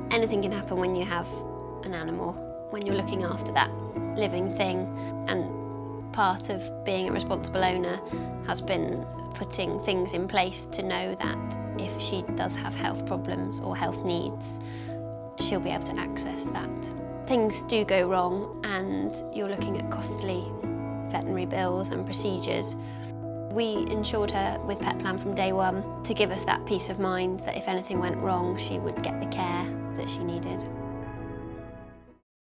Anything can happen when you have an animal, when you're looking after that living thing, and part of being a responsible owner has been putting things in place to know that if she does have health problems or health needs, she'll be able to access that. Things do go wrong and you're looking at costly veterinary bills and procedures. We insured her with Petplan from day one to give us that peace of mind that if anything went wrong, she would get the care that she needed.